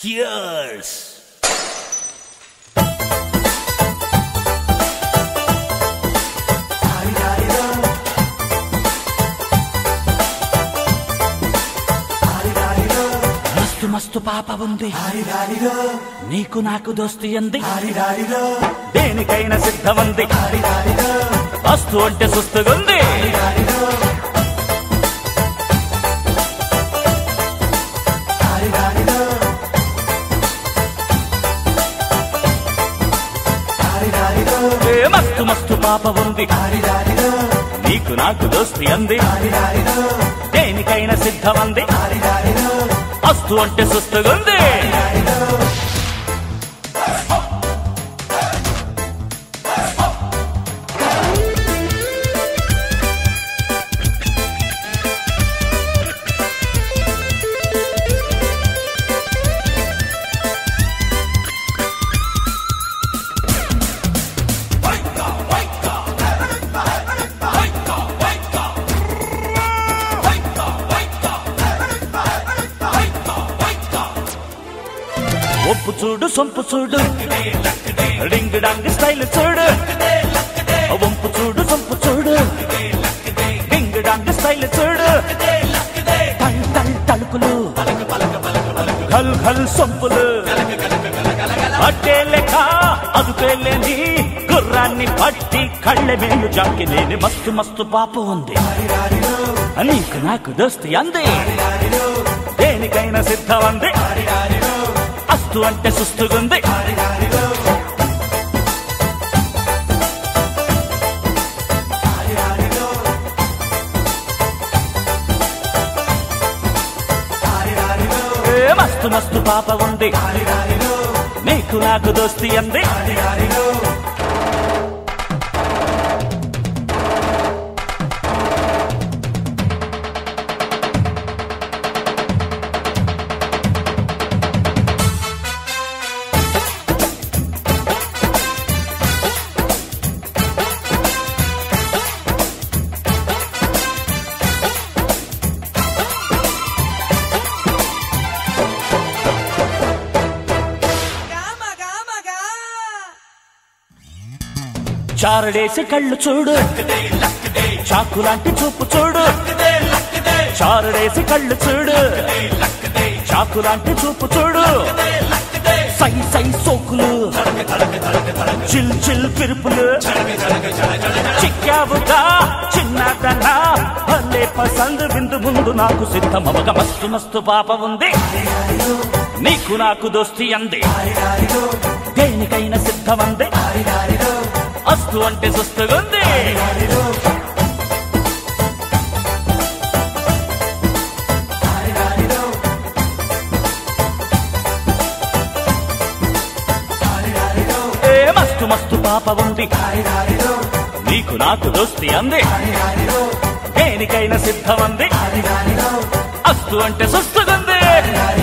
Cheers! మస్తు మస్తు పాప ఉంది నీకు నాకు దోస్తి అంది దేనికైనా సిద్ధమంది వస్తు అంటే సుస్తుగుంది మస్తు మస్తు పాప ఉంది నీకు నాకు దోస్తి అంది దేనికైనా సిద్ధమంది వస్తు అంటే సుస్తుగుంది ఒప్పు చూడు సొంపు చూడు డింగ్ డాంగ్ స్టైల్ చూడు వంపు చూడు సొంపు చూడు డింగ్ డాంగ్ స్టైల్ చూడు టల్ టల్ తలుకులు ఘల్ ఘల్ సొంపులు అట్టే లెక్క అదుపేలేని గుర్రాన్ని పట్టి కళ్ళె మేలు జాకి లేని మస్తు మస్తు పాప ఉంది నీకు నాకు దోస్తి అంది దేనికైనా సిద్ధం అంది అస్తు అంటే సుస్తుగుంది మస్తు మస్తు పాప ఉంది నీకు నాకు దోస్తి అంది చారడేసి కళ్ళు చూడు చాకులాంటి చూపు చూడు చారడేసి కళ్ళు చూడు చాకులాంటి చూపు చూడు సై సై సోకులు చిల్ చిల్ పిరుపులు చిక్కావుగా చిన్నదన్నా భలే పసందు విందు ముందు నాకు సిద్ధమవగ మస్తు మస్తు పాప ఉంది నీకు నాకు దోస్తి అంది దేనికైనా సిద్ధమంది అస్తు అంటే సుస్తుగుంది మస్తు మస్తు పాప ఉంది నీకు నాకు దోస్తి అంది దేనికైనా సిద్ధమంది అస్తు అంటే సుస్తుగుంది